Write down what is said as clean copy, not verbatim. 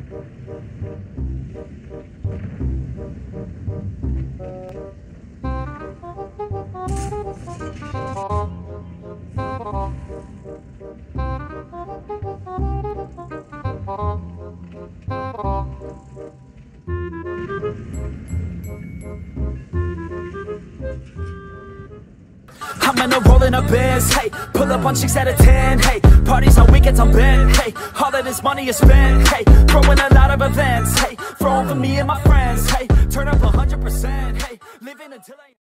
I'm in a rollin' a biz, hey. Pull up on chicks out of 10, hey. Parties on weekends on bent, hey. All of this money is spent, hey. Throwing a lot of events, hey. Throwing for me and my friends, hey. Turn up 100%, hey. Living until I